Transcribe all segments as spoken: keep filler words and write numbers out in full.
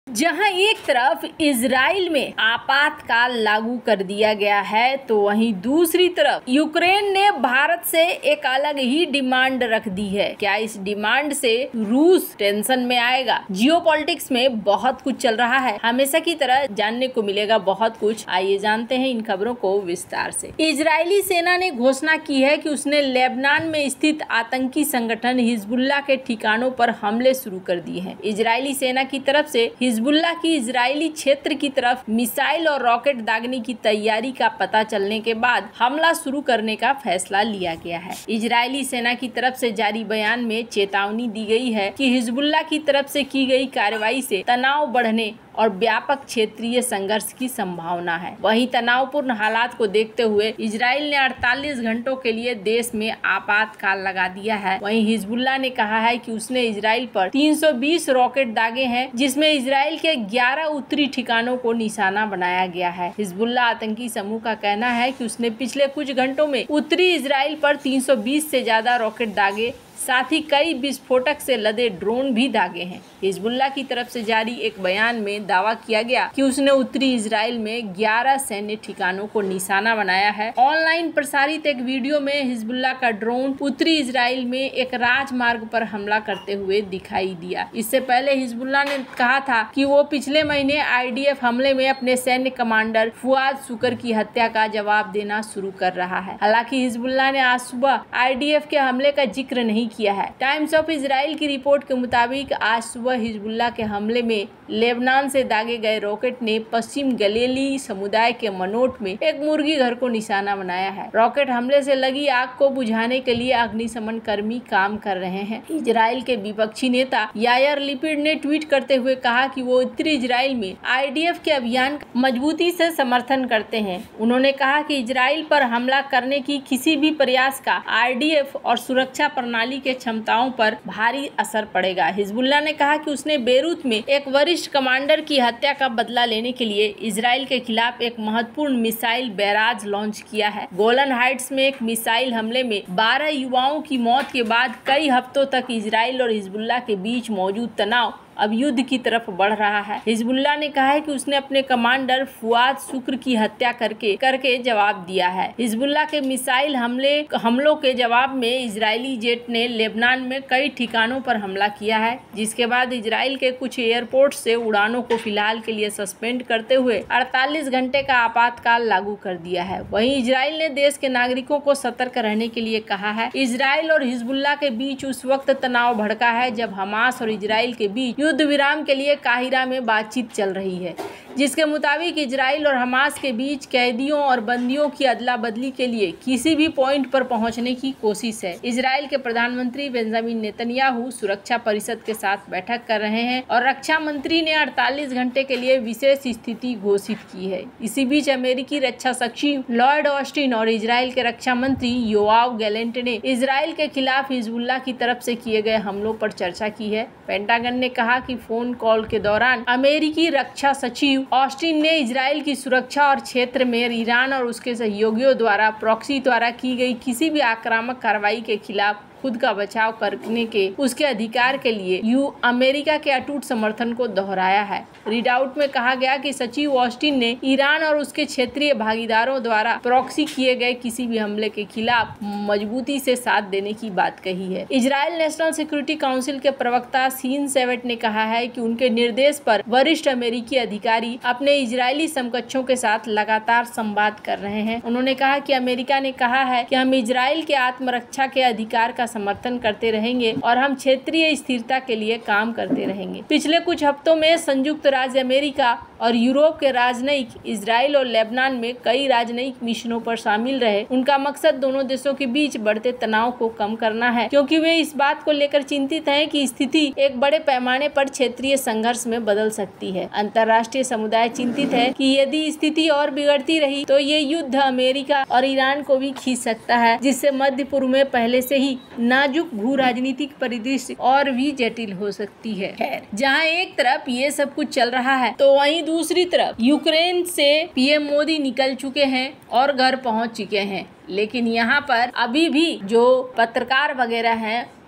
जहां एक तरफ इजराइल में आपातकाल लागू कर दिया गया है, तो वहीं दूसरी तरफ यूक्रेन ने भारत से एक अलग ही डिमांड रख दी है। क्या इस डिमांड से रूस टेंशन में आएगा? जियोपॉलिटिक्स में बहुत कुछ चल रहा है, हमेशा की तरह जानने को मिलेगा बहुत कुछ। आइए जानते हैं इन खबरों को विस्तार से। इजरायली सेना ने घोषणा की है कि उसने लेबनान में स्थित आतंकी संगठन हिजबुल्लाह के ठिकानों पर हमले शुरू कर दिए हैं। इजरायली सेना की तरफ से हिजबुल्लाह की इजरायली क्षेत्र की तरफ मिसाइल और रॉकेट दागने की तैयारी का पता चलने के बाद हमला शुरू करने का फैसला लिया गया है। इजरायली सेना की तरफ से जारी बयान में चेतावनी दी गई है कि हिजबुल्लाह की तरफ से की गई कार्रवाई से तनाव बढ़ने और व्यापक क्षेत्रीय संघर्ष की संभावना है। वहीं तनावपूर्ण हालात को देखते हुए इजराइल ने अड़तालीस घंटों के लिए देश में आपातकाल लगा दिया है। वहीं हिजबुल्लाह ने कहा है कि उसने इजराइल पर तीन सौ बीस रॉकेट दागे हैं, जिसमें इजराइल के ग्यारह उत्तरी ठिकानों को निशाना बनाया गया है। हिजबुल्लाह आतंकी समूह का कहना है कि उसने पिछले कुछ घंटों में उत्तरी इजराइल पर तीन सौ बीस से ज्यादा रॉकेट दागे, साथ ही कई विस्फोटक से लदे ड्रोन भी दागे हैं। हिजबुल्लाह की तरफ से जारी एक बयान में दावा किया गया कि उसने उत्तरी इजराइल में ग्यारह सैन्य ठिकानों को निशाना बनाया है। ऑनलाइन प्रसारित एक वीडियो में हिजबुल्लाह का ड्रोन उत्तरी इजराइल में एक राजमार्ग पर हमला करते हुए दिखाई दिया। इससे पहले हिजबुल्लाह ने कहा था कि वो पिछले महीने आई डी एफ हमले में अपने सैन्य कमांडर फुआद शुक्र की हत्या का जवाब देना शुरू कर रहा है। हालांकि हिजबुल्लाह ने आज सुबह आई डी एफ के हमले का जिक्र नहीं किया है। टाइम्स ऑफ इजराइल की रिपोर्ट के मुताबिक आज सुबह हिजबुल्लाह के हमले में लेबनान से दागे गए रॉकेट ने पश्चिम गलीली समुदाय के मनोट में एक मुर्गी घर को निशाना बनाया है। रॉकेट हमले से लगी आग को बुझाने के लिए अग्निशमन कर्मी काम कर रहे हैं। इजराइल के विपक्षी नेता यायर लिपिड ने ट्वीट करते हुए कहा कि वो उत्तरी इजराइल में आई डी एफ के अभियान का मजबूती से समर्थन करते हैं। उन्होंने कहा कि इजराइल पर हमला करने की किसी भी प्रयास का आई डी एफ और सुरक्षा प्रणाली के क्षमताओं पर भारी असर पड़ेगा। हिजबुल्लाह ने कहा कि उसने बेरूत में एक वरिष्ठ कमांडर की हत्या का बदला लेने के लिए इजराइल के खिलाफ एक महत्वपूर्ण मिसाइल बैराज लॉन्च किया है। गोलन हाइट्स में एक मिसाइल हमले में बारह युवाओं की मौत के बाद कई हफ्तों तक इजराइल और हिजबुल्लाह के बीच मौजूद तनाव अब युद्ध की तरफ बढ़ रहा है। हिजबुल्लाह ने कहा है कि उसने अपने कमांडर फुआद शुक्र की हत्या करके करके जवाब दिया है। हिजबुल्लाह के मिसाइल हमले हमलों के जवाब में इजरायली जेट ने लेबनान में कई ठिकानों पर हमला किया है, जिसके बाद इजराइल के कुछ एयरपोर्ट से उड़ानों को फिलहाल के लिए सस्पेंड करते हुए अड़तालीस घंटे का आपातकाल लागू कर दिया है। वहीं इजराइल ने देश के नागरिकों को सतर्क रहने के लिए कहा है। इजराइल और हिजबुल्लाह के बीच उस वक्त तनाव भड़का है जब हमास और इजराइल के बीच युद्ध विराम के लिए काहिरा में बातचीत चल रही है, जिसके मुताबिक इजराइल और हमास के बीच कैदियों और बंदियों की अदला बदली के लिए किसी भी पॉइंट पर पहुंचने की कोशिश है। इजराइल के प्रधानमंत्री बेंजामिन नेतन्याहू सुरक्षा परिषद के साथ बैठक कर रहे हैं और रक्षा मंत्री ने अड़तालीस घंटे के लिए विशेष स्थिति घोषित की है। इसी बीच अमेरिकी रक्षा सचिव लॉयड ऑस्टिन और इजराइल के रक्षा मंत्री योआव गैलेंट ने इजराइल के खिलाफ हिजबुल्लाह की तरफ से किए गए हमलों पर चर्चा की है। पेंटागन ने कहा कि फोन कॉल के दौरान अमेरिकी रक्षा सचिव ऑस्टिन ने इजराइल की सुरक्षा और क्षेत्र में ईरान और उसके सहयोगियों द्वारा प्रॉक्सी द्वारा की गई किसी भी आक्रामक कार्रवाई के खिलाफ खुद का बचाव करने के उसके अधिकार के लिए यू अमेरिका के अटूट समर्थन को दोहराया है। रीडआउट में कहा गया कि सचिव ऑस्टिन ने ईरान और उसके क्षेत्रीय भागीदारों द्वारा प्रॉक्सी किए गए किसी भी हमले के खिलाफ मजबूती से साथ देने की बात कही है। इजराइल नेशनल सिक्योरिटी काउंसिल के प्रवक्ता सीन सेवेट ने कहा है कि उनके निर्देश पर वरिष्ठ अमेरिकी अधिकारी अपने इजरायली समकक्षों के साथ लगातार संवाद कर रहे हैं। उन्होंने कहा कि अमेरिका ने कहा है कि हम इजराइल के आत्मरक्षा के अधिकार का समर्थन करते रहेंगे और हम क्षेत्रीय स्थिरता के लिए काम करते रहेंगे। पिछले कुछ हफ्तों में संयुक्त राज्य अमेरिका और यूरोप के राजनयिक इजराइल और लेबनान में कई राजनयिक मिशनों पर शामिल रहे। उनका मकसद दोनों देशों के बीच बढ़ते तनाव को कम करना है, क्योंकि वे इस बात को लेकर चिंतित हैं कि स्थिति एक बड़े पैमाने पर क्षेत्रीय संघर्ष में बदल सकती है। अंतर्राष्ट्रीय समुदाय चिंतित है कि यदि स्थिति और बिगड़ती रही तो ये युद्ध अमेरिका और ईरान को भी खींच सकता है, जिससे मध्य पूर्व में पहले से ही नाजुक भू राजनीतिक परिदृश्य और भी जटिल हो सकती है। खैर, जहाँ एक तरफ ये सब कुछ चल रहा है, तो वहीं दूसरी तरफ यूक्रेन से पी एम मोदी निकल चुके हैं और घर पहुंच चुके हैं। लेकिन यहाँ पर अभी भी जो पत्रकार वगैरह हैं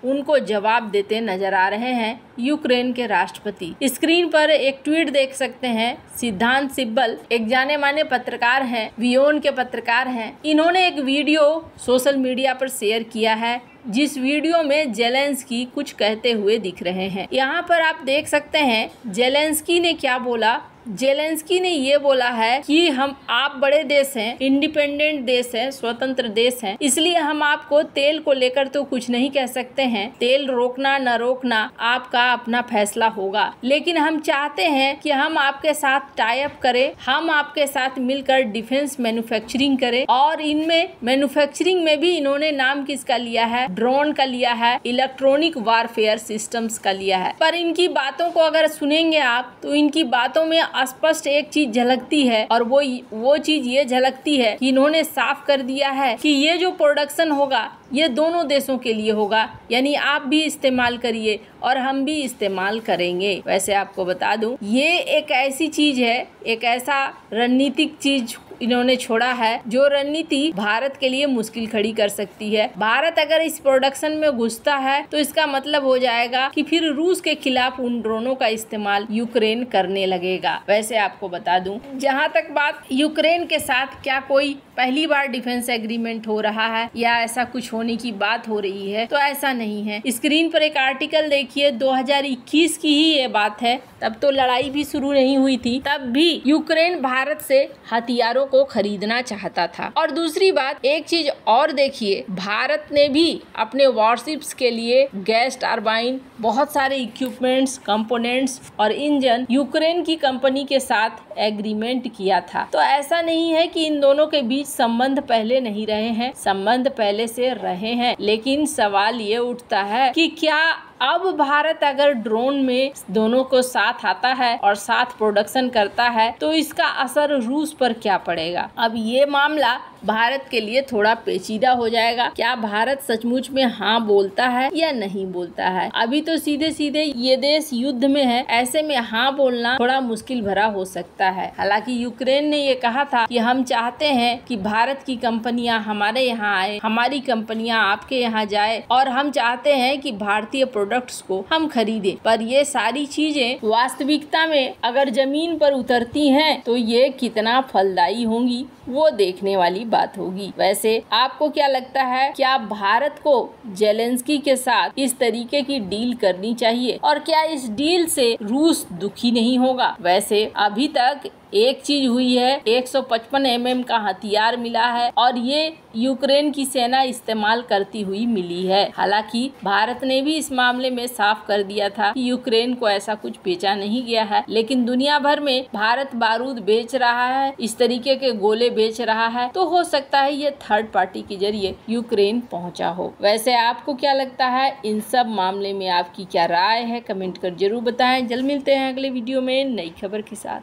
उनको जवाब देते नजर आ रहे हैं यूक्रेन के राष्ट्रपति। स्क्रीन पर एक ट्वीट देख सकते हैं। सिद्धांत सिब्बल एक जाने माने पत्रकार हैं, वियोन के पत्रकार हैं। इन्होंने एक वीडियो सोशल मीडिया पर शेयर किया है, जिस वीडियो में जेलेंस्की कुछ कहते हुए दिख रहे हैं। यहाँ पर आप देख सकते हैं जेलेंस्की ने क्या बोला। जेलेंस्की ने ये बोला है कि हम आप बड़े देश हैं, इंडिपेंडेंट देश है, स्वतंत्र देश है, इसलिए हम आपको तेल को लेकर तो कुछ नहीं कह सकते हैं। तेल रोकना न रोकना आपका अपना फैसला होगा, लेकिन हम चाहते हैं कि हम आपके साथ टाई अप करें, हम आपके साथ मिलकर डिफेंस मैन्युफैक्चरिंग करें। और इनमें मैन्युफैक्चरिंग में भी इन्होंने नाम किसका लिया है? ड्रोन का लिया है, इलेक्ट्रॉनिक वारफेयर सिस्टम्स का लिया है। पर इनकी बातों को अगर सुनेंगे आप तो इनकी बातों में स्पष्ट एक चीज झलकती है, और वो वो चीज ये झलकती है कि इन्होंने साफ कर दिया है कि ये जो प्रोडक्शन होगा ये दोनों देशों के लिए होगा, यानी आप भी इस्तेमाल करिए और हम भी इस्तेमाल करेंगे। वैसे आपको बता दूं, ये एक ऐसी चीज है, एक ऐसा रणनीतिक चीज इन्होंने छोड़ा है जो रणनीति भारत के लिए मुश्किल खड़ी कर सकती है। भारत अगर इस प्रोडक्शन में घुसता है तो इसका मतलब हो जाएगा कि फिर रूस के खिलाफ उन ड्रोनों का इस्तेमाल यूक्रेन करने लगेगा। वैसे आपको बता दूं, जहां तक बात यूक्रेन के साथ क्या कोई पहली बार डिफेंस एग्रीमेंट हो रहा है या ऐसा कुछ होने की बात हो रही है, तो ऐसा नहीं है। स्क्रीन पर एक आर्टिकल देखिए, दो हज़ार इक्कीस की ही ये बात है, तब तो लड़ाई भी शुरू नहीं हुई थी, तब भी यूक्रेन भारत से हथियारों को खरीदना चाहता था। और दूसरी बात, एक चीज और देखिए, भारत ने भी अपने वॉरशिप्स के लिए गैस टरबाइन, बहुत सारे इक्विपमेंट्स, कंपोनेंट्स और इंजन यूक्रेन की कंपनी के साथ एग्रीमेंट किया था। तो ऐसा नहीं है कि इन दोनों के बीच संबंध पहले नहीं रहे हैं, संबंध पहले से रहे हैं। लेकिन सवाल ये उठता है कि क्या अब भारत अगर ड्रोन में दोनों को साथ आता है और साथ प्रोडक्शन करता है तो इसका असर रूस पर क्या पड़ेगा? अब ये मामला भारत के लिए थोड़ा पेचीदा हो जाएगा। क्या भारत सचमुच में हाँ बोलता है या नहीं बोलता है? अभी तो सीधे सीधे ये देश युद्ध में है, ऐसे में हाँ बोलना थोड़ा मुश्किल भरा हो सकता है। हालांकि यूक्रेन ने ये कहा था कि हम चाहते हैं कि भारत की कंपनियां हमारे यहाँ आए, हमारी कंपनियां आपके यहाँ जाए, और हम चाहते हैं कि भारतीय प्रोडक्ट्स को हम खरीदें। पर ये सारी चीजें वास्तविकता में अगर जमीन पर उतरती हैं तो ये कितना फलदायी होंगी वो देखने वाली बात होगी। वैसे आपको क्या लगता है, क्या भारत को जेलेंस्की के साथ इस तरीके की डील करनी चाहिए, और क्या इस डील से रूस दुखी नहीं होगा? वैसे अभी तक एक चीज हुई है, एक सौ पचपन एम एम का हथियार मिला है और ये यूक्रेन की सेना इस्तेमाल करती हुई मिली है। हालांकि भारत ने भी इस मामले में साफ कर दिया था कि यूक्रेन को ऐसा कुछ बेचा नहीं गया है, लेकिन दुनिया भर में भारत बारूद बेच रहा है, इस तरीके के गोले बेच रहा है, तो हो सकता है ये थर्ड पार्टी के जरिए यूक्रेन पहुंचा हो। वैसे आपको क्या लगता है, इन सब मामले में आपकी क्या राय है? कमेंट कर जरूर बताएं। जल्द मिलते हैं अगले वीडियो में नई खबर के साथ।